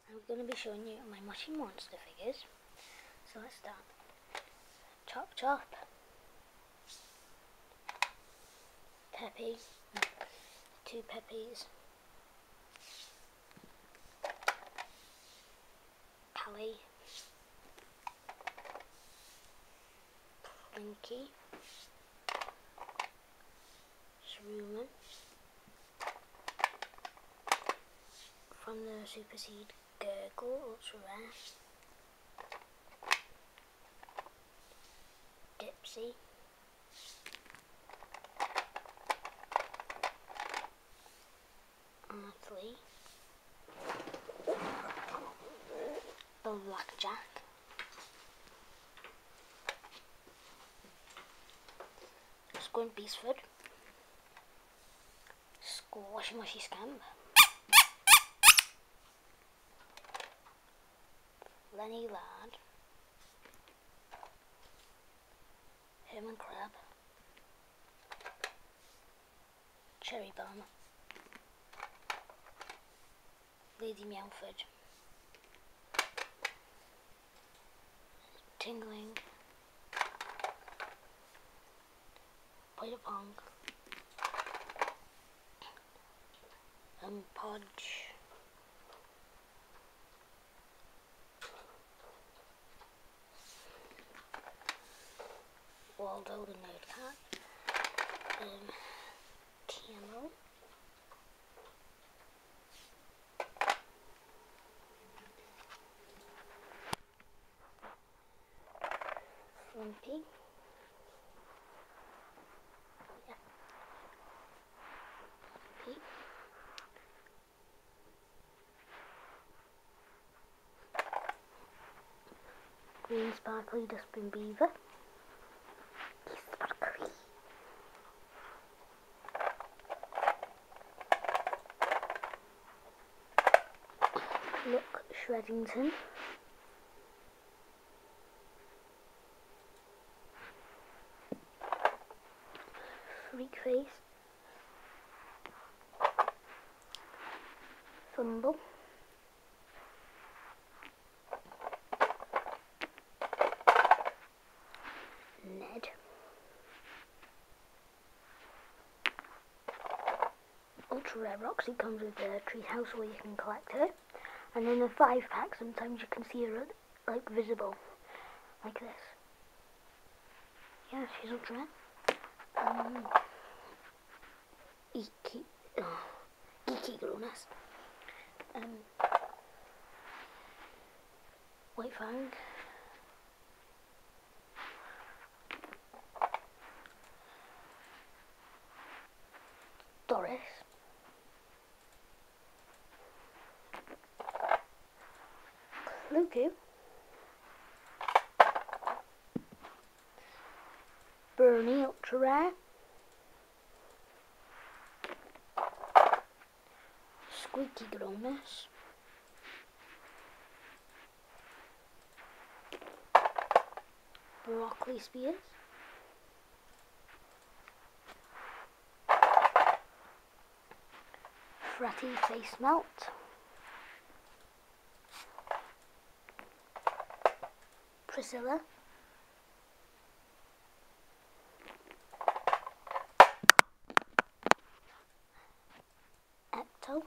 I'm going to be showing you my Moshi Monster figures. So let's start. Chop Chop, Peppy, two Peppies, Callie, Blinky, Shrooman, from the Super Seed Gurgle Ultra Rare, Dipsy, Artley, Blackjack, Squint Beastford, Squashy Mushy Scamp, Lenny Lad, Herman Crab, Cherry Bomb, Lady Meowford, Tingling, Played Pong, Podge, Waldo the Nerdcat, Camo, Flumpy, Pete, Green Sparkly Dustbin Beaver, Sparkly, Look Shreddington, Freak Face, Fumble, Ned, Ultra Rare Roxy comes with the treehouse where you can collect her, and in the 5-pack sometimes you can see her like visible, like this. Yeah, she's Ultra Rare. Geeky Gronas, White Fang, Doris, Luku, Bernie Ultra Rare, Squeaky Gronas, Broccoli Spears, Fratty Face Melt, Priscilla, Ecto,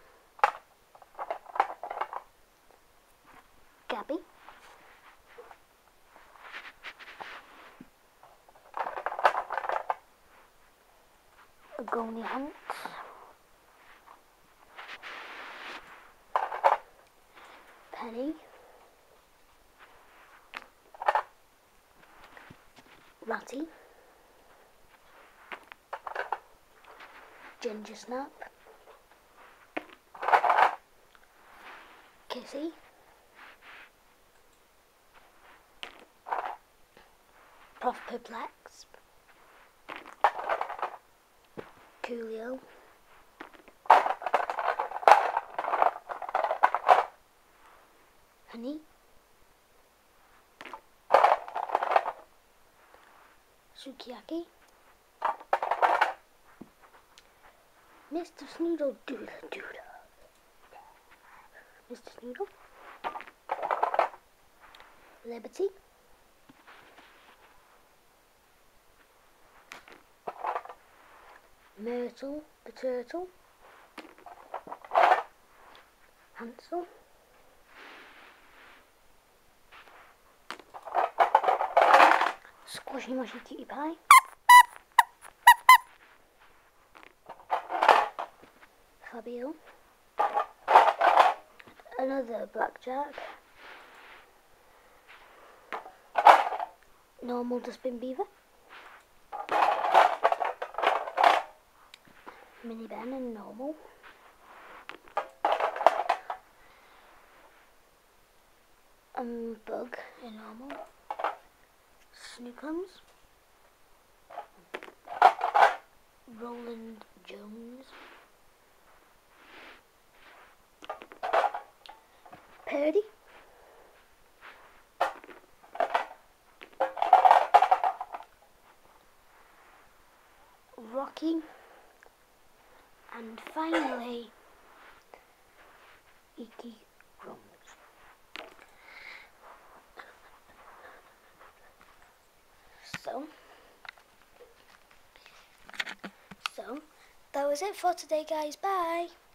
Gabby, Agony Hunt, Penny, Ratty, Ginger Snap, Kissy, Prof Perplex, Coolio, Honey, Sukiyaki, Mr. Snoodle Doodle Doodle, Mr. Snoodle, Liberty, Myrtle the turtle, Hansel, Squishy Mushy Cutie Pie, Fabio, another Blackjack, Normal Dustbin Beaver, Mini Ben and Normal, Bug and Normal, Snookums, Roland Jones, Purdy, Rocky, and finally Icky Crumbs. So that was it for today, guys. Bye.